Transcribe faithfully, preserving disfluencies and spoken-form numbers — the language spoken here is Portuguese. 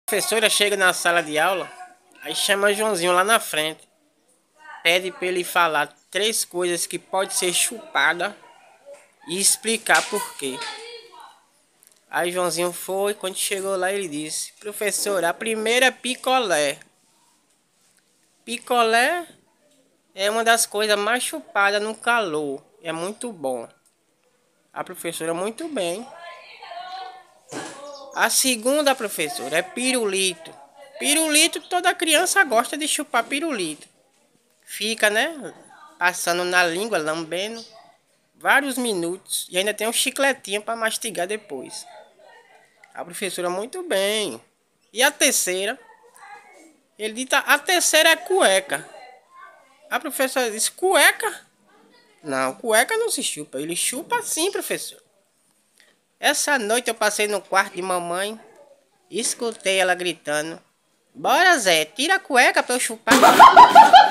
A professora chega na sala de aula, aí chama Joãozinho lá na frente, pede para ele falar três coisas que pode ser chupada e explicar por quê. Aí Joãozinho foi, quando chegou lá ele disse: professora, a primeira é picolé. Picolé é uma das coisas mais chupadas no calor, é muito bom. A professora, muito bem. A segunda, professora, é pirulito. Pirulito, toda criança gosta de chupar pirulito. Fica, né, passando na língua, lambendo vários minutos. E ainda tem um chicletinho para mastigar depois. A professora, muito bem. E a terceira? Ele disse, a terceira é cueca. A professora disse, cueca? Não, cueca não se chupa. Ele chupa sim, professor. Essa noite eu passei no quarto de mamãe. Escutei ela gritando: bora, Zé, tira a cueca pra eu chupar.